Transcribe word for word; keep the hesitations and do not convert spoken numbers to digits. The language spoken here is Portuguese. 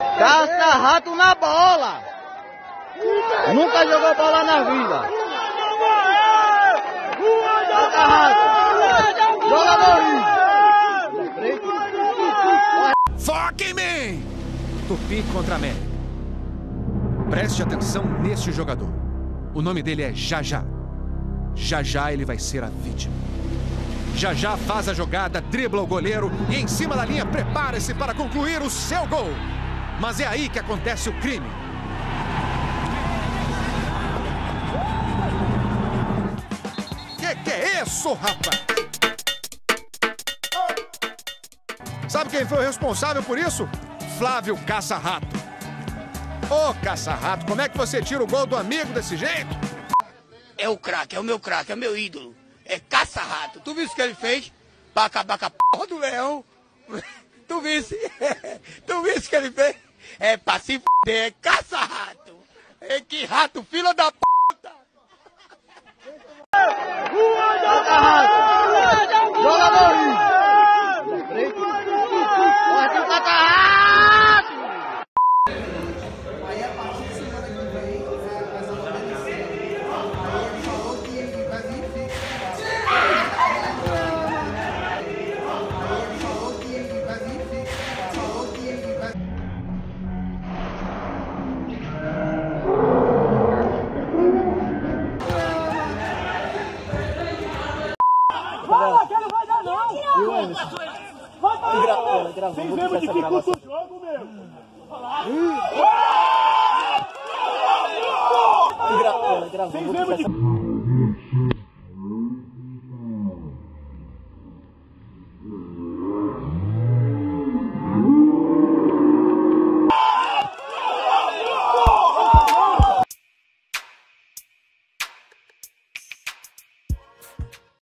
Caça-rato na bola! Nunca jogou bola na vida! Caça-rato! Jogador! Foca em mim! Tupi contra América. Preste atenção neste jogador. O nome dele é Jajá. Já já ele vai ser a vítima. Já já faz a jogada, dribla o goleiro e em cima da linha prepara-se para concluir o seu gol. Mas é aí que acontece o crime. Que que é isso, rapaz? Sabe quem foi o responsável por isso? Flávio Caça-Rato. Ô, Caça-Rato, como é que você tira o gol do amigo desse jeito? É o craque, é o meu craque, é o meu ídolo. É Caça-Rato. Tu viu o que ele fez? Pra acabar com a porra do leão. Tu viu? Tu viu o que ele fez? É pra se fuder, é Caça-Rato. É que rato, fila da puta. Caça-rato! Jogador! Partiu Caça-rato! Aí a partir de semana que vem, essa organização, aí ele falou que vai vir fixo. Aí ele falou que vai vir fixo. Falou que vai. Fala que não vai dar não! E o Emerson? Vai dar não! Vocês lembram de que curso o jogo, meu? Vocês lembram de...